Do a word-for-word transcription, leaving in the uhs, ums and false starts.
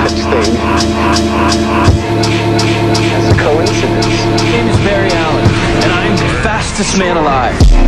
such thing as a coincidence. My name is Barry Allen, and I'm the fastest man alive.